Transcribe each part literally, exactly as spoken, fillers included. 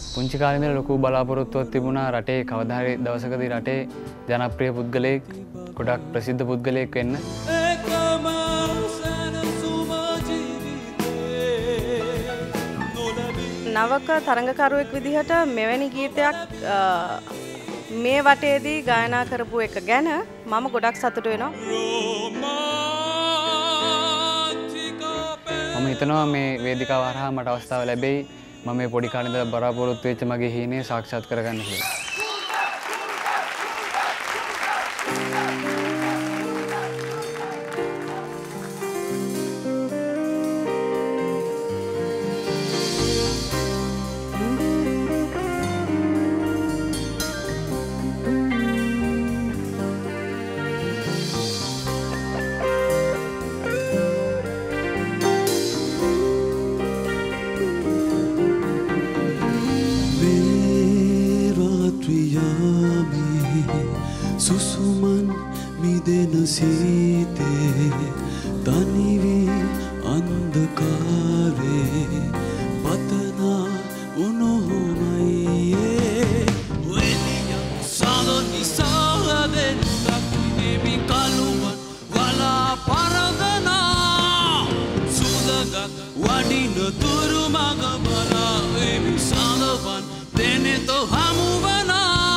පුංචි කාලේ ඉඳලා ලොකු බලාපොරොත්තුවක් තිබුණා රටේ කවදා හරි දවසකදී රටේ ජනප්‍රිය පුද්ගලයෙක් ගොඩක් ප්‍රසිද්ධ පුද්ගලයෙක් වෙන්න. නවක තරඟකරුවෙක් විදිහට මෙවැනි ගීතයක් මේ වටේදී ගායනා කරපු එක ගැන මම ගොඩක් සතුටු වෙනවා. මම හිතනවා මේ වේදිකාව හරහා මට අවස්ථාව ලැබෙයි මම මේ පොඩි කාලේ ඉඳලා බලාපොරොත්තු වෙච්ච මගේ හීනේ සාක්ෂාත් කරගන්න කියලා. සුසුමන් මිදෙන සීතේ තනිවි අන්ධකාරේ පතනා උනොහොමයියේ වෙලිය සාදොනි සාදෙන් දක්නේමි කලුවන් වලා පරදනා සුදගත් වඩින තුරු මග බලා එමි සාදවන් දෙනෙතෝ හමුවනා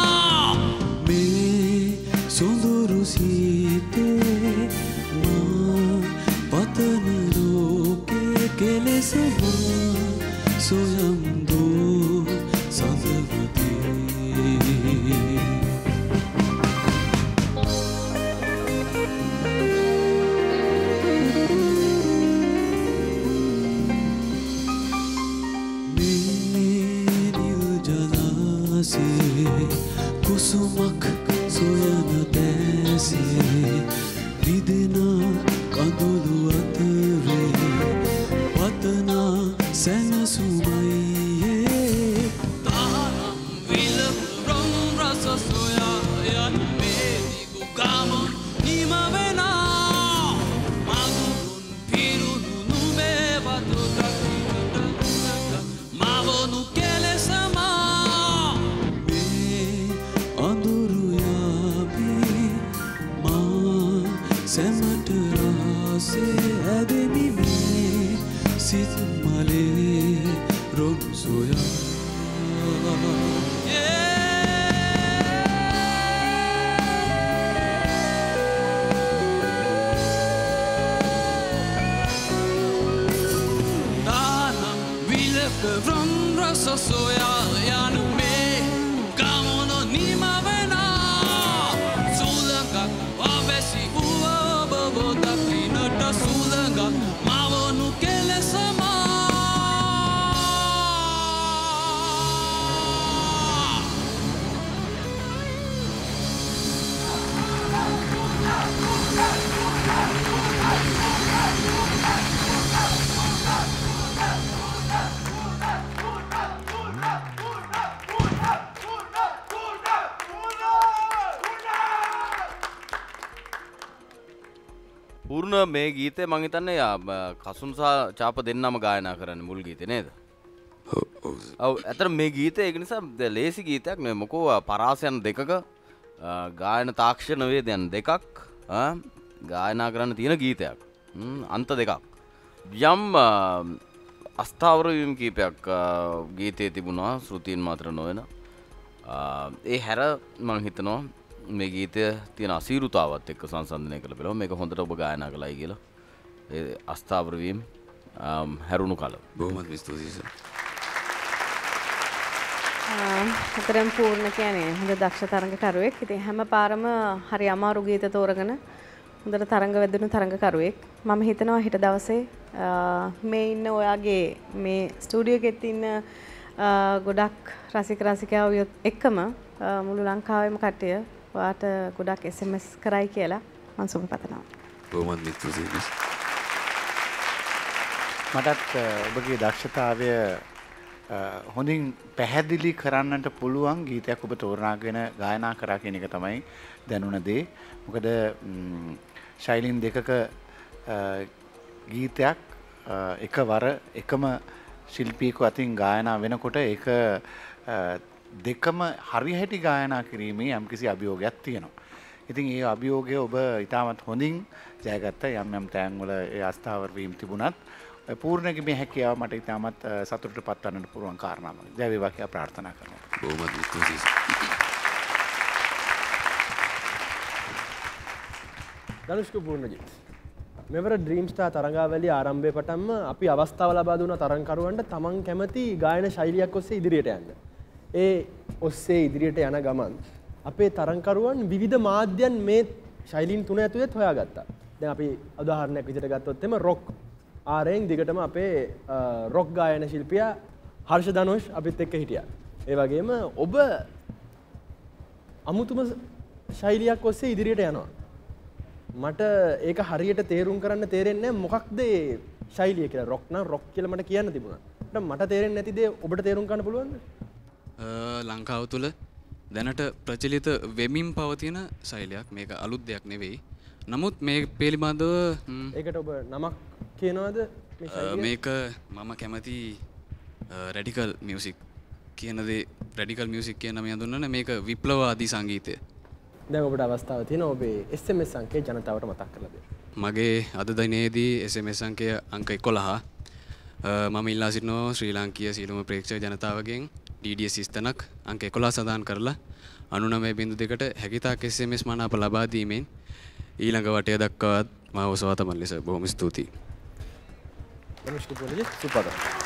සොඳුරු සීතේ මා පතන ලෝකේ කෙලෙසවා සොයම්දෝ සඳවතේ මේ නිල් ජලාසේ කුසුමක් සොයන දැසේ විදෙනා කඳුළු අතරේ පතනා සැනසුමයියේ තානම් විලපු රොම් රස සොයා යන මේ දිගු ගමන් නිම වෙනා මගුරුන් පිරුණු නුඹේ වතු දකින්නට මවනු කෙලෙසමා මේ අඳුරු සැමට රහසේ ඇදෙමි මේ සිත් මලේ රොම් සොයා තානම් විලක රොම් රස සොයා යන මේ ගමන නිම වෙනා සුලඟක් අවැසි සුළඟක් මවනු කෙලෙසමා පූර්ණ මේ ගීතේ මං හිතන්නේ කසුන් සහ චාප දෙන්නම ගායනා කරන්නේ මුල් ගීතේ නේද? ඔව්. ඔව් අතන මේ ගීතේ ඒක නිසා ලේසි ගීතයක් නෙවෙයි මොකෝ පරාසයන් දෙකක ගායන තාක්ෂණ වේදයන් දෙකක් ගායනා කරන්න තියෙන ගීතයක්. අන්ත දෙකක්. යම් අස්ථාවර වීම කීපයක් ගීතේ තිබුණා ශ්‍රුතීන් මාත්‍ර නොවන. ඒ හැර මං හිතනවා මේ ගීතය තියෙන අසීරුතාවත් එක්ක සංසන්දනය කළ බලමු මේක හොඳට ඔබ ගායනා කළයි කියලා. ඒ අස්ථාවර වීම හැරුණු කල. බොහොමත් ස්තුතියි සර්. අතරම් පූර්ණ කියන්නේ හොඳ දක්ෂ තරඟකරුවෙක්. ඉතින් හැම පාරම හරි අමාරු ගීත තෝරගෙන හොඳට තරඟ වැදුණු තරඟකරුවෙක්. මම හිතනවා හිට දවසේ මේ ඉන්න ඔයාගේ මේ ස්ටුඩියෝ එකෙත් ඉන්න ගොඩක් රසික රසිකාවෝ එක්කම මුළු ලංකාවේම කට්ටිය ඔයාට ගොඩක් එස් එම් එස් කරයි කියලා මම සුබ පතනවා. බොහොමත් ස්තුතියි. මටත් ඔබගේ දක්ෂතාවය හොඳින් පැහැදිලි කරන්නට පුළුවන් ගීතයක් ඔබ තෝරාගෙන ගායනා කරා කියන එක තමයි දැනුණ දේ. මොකද ශෛලීන් දෙකක ගීතයක් එකවර එකම ශිල්පියෙකු අතින් ගායනා වෙනකොට ඒක දෙකම හරි හැටි ගායනා කිරීමේ යම්කිසි අභියෝගයක් තියෙනවා. ඉතින් ඒ අභියෝගය ඔබ ඉතාමත් හොඳින් ජයගත්ත. යම් යම් තැන්වල ඒ අස්ථාවර වීම තිබුණත් පූර්ණගේ මේ හැකියාව මට ඉතාමත් සතුටට පත්වන්නට පුළුවන් කාරණාවක්. ජය වේවා කියලා ප්‍රාර්ථනා කරනවා. බොහොමත් ස්තුතියි. ධනුෂ්ක පූර්ණජිත් මෙවර ඩ්‍රීම් ස්ටාර් තරඟාවලිය ආරම්භයේ පටන්ම අපි අවස්ථාව ලබා දුන තරඟකරුවන්ට තමන් කැමති ගායන ශෛලියක් ඔස්සේ ඉදිරියට යන්න. ඒ ඔස්සේ ඉදිරියට යන ගමන් අපේ තරඟකරුවන් විවිධ මාධ්‍යයන් මේ ශෛලීන් තුන ඇතුළත් හොයාගත්තා. දැන් අපි උදාහරණයක් විදිහට ගත්තොත් එම රොක් ආරෙන් දිගටම අපේ රොක් ගායන ශිල්පියා හර්ෂ ධනුෂ් අපිත් එක්ක හිටියා. ඒ වගේම ඔබ අමුතුම ශෛලියක් ඔස්සේ ඉදිරියට යනවා. මට ඒක හරියට තේරුම් කරන්න තේරෙන්නේ නැහැ මොකක්ද ඒ ශෛලිය කියලා. රොක් නම් රොක් කියලා මට කියන්න තිබුණා. මට තේරෙන්නේ නැති දේ ඔබට තේරුම් ගන්න පුළුවන්ද? ලංකාව තුළ දැනට ප්‍රචලිත වෙමින් පවතින ශෛලයක්. මේක අලුත් දෙයක් නෙවෙයි. නමුත් මේ පිළිබඳව ඒකට ඔබ නමක් කියනවාද? මේක මම කැමති රැඩිකල් මියුසික් කියන දේ. රැඩිකල් මියුසික් කියන නම හඳුන්වන මේක විප්ලවවාදී සංගීතය. දැන් ඔබට අවස්ථාව තියෙනවා ඔබේ එස් එම් එස් අංකය ජනතාවට මතක් කරලා දෙන්න. මගේ අද දිනේදී එස් එම් එස් අංකය අංක එකොළහ. මම ඉල්ලා සිටිනවා ශ්‍රී ලාංකීය සීලම ප්‍රේක්ෂක ජනතාවගෙන් ඩී ඩී එස් ස්ථනක් අංක එකොළහ සඳහන් කරලා අනූනවය බිංදුව දෙකට හැකිතාක් එස් එම් එස් මනාප ලබා දීමෙන් ඊළඟ වටය දක්වාත් මාව ඔසවා තමන් ලෙස බොහොම ස්තුතියි. නමස්කාර පොලිස් සුපද